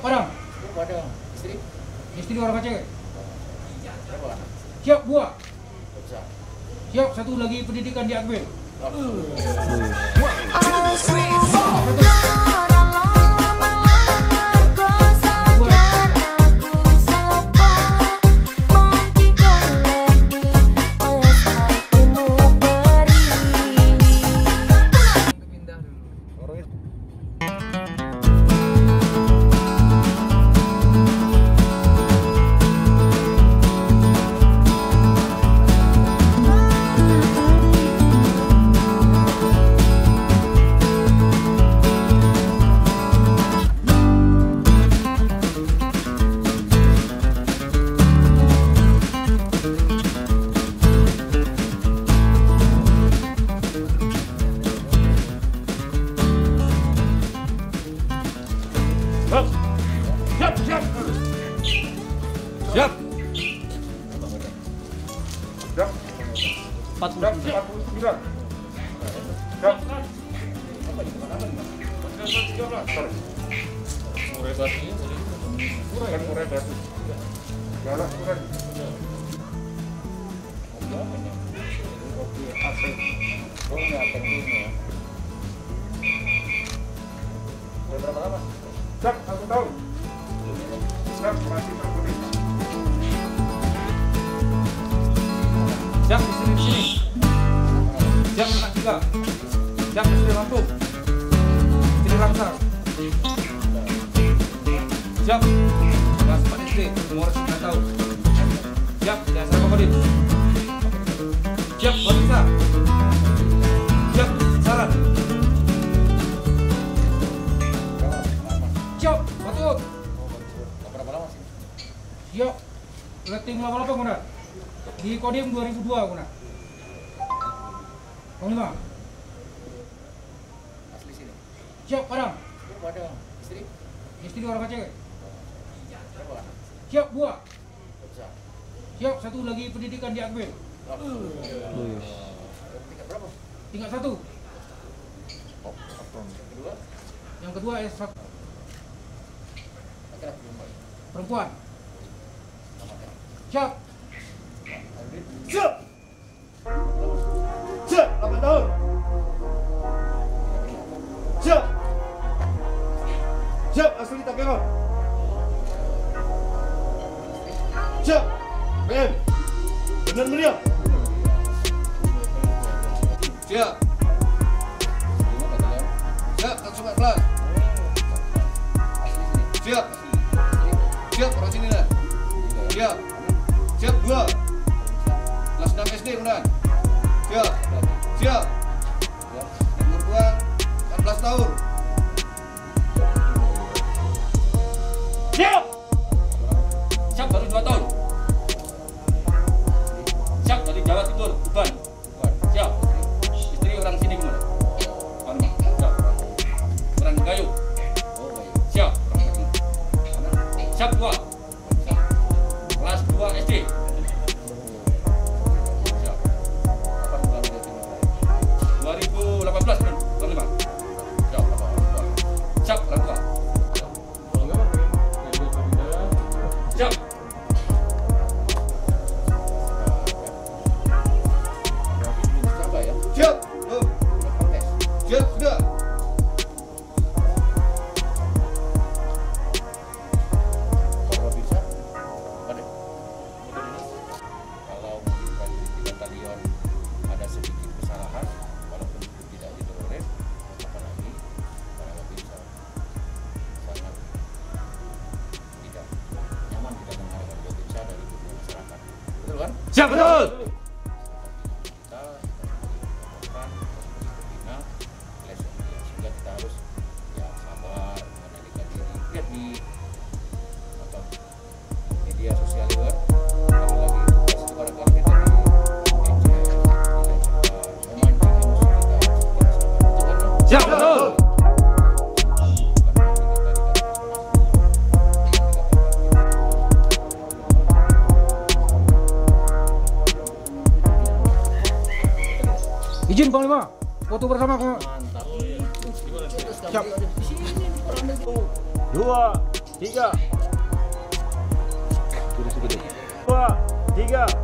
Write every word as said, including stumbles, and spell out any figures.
Padang. Padang. Istri? Istri orang Aceh. Berapa anak? Siap dua. Bisa. Siap satu lagi pendidikan di Akbil. Siap, siap, siap, siap, empat puluh sembilan, siap, murai batu, murai murai batu, jalan murai, kopi apa? Oh ini apa ini? Berapa lama? Siap, satu tahun. Siap, masih terpilih. Siap, di sini, di sini. Siap, anak tiga. Siap, di sini Lampung. Sini Langsar. Siap, kelas empat S D, umur sembilan tahun. Siap, di asal Kokodin. Siap, Wanita. Siap, Saran. Siap, betul. Berapa lama sih? Siap. Letting delapan puluh delapan Komandan. Di Kodim dua ribu dua Komandan. Panglima. Asli sini. Siap, Padang. Padang. Istri? Istri orang Aceh. Berapa anak? Siap, dua. Bisa. Siap, satu lagi pendidikan di Akbil. Tingkat berapa? Tingkat satu. Yang kedua? Yang kedua S satu. Laki-laki Perempuan. namanya? Siap. Siap. Siap, delapan tahun. Siap. Siap, asli Takemon. Siap. B M. Benar meriah. Siap. Siap, satu sembilan belas. Siap. Siap, orang sini lah. Siap. Siap, dua. Kelas enam S D, kemudian. Siap. Siap. Umur dua, empat belas tahun. Siap. Siap baru dua tahun. Siap dari Jawa Timur, Tuban. Siap. Istri orang sini gimana? Mana? Siap. Orang Gayo. Siap. Siap dua. Kelas dua S D. Siap. dua ribu delapan belas kan? Panglima. Siap. Siap orang tua. Siap. Siap. Oh. Siap, sudah. Kalau bisa, apa deh? Kalau mungkin di batalion ada sedikit kesalahan, walaupun itu tidak ditolerir, apalagi karena bisa sangat tidak nyaman kita mengharapkan bisa dari tubuh masyarakat. Betul kan? Siap betul. Kita melakukan dibina lesson sehingga kita harus ya sabar mengendalikan diri. Lihat di apa media sosial juga kalau lagi tugas itu kadang-kadang kita di ejek, kita memancing emosi kita. Betul kan? Siap betul. Izin Panglima, foto bersama. Mantap. Siap. Di sini, di sini, Dua. tiga, dua, tiga.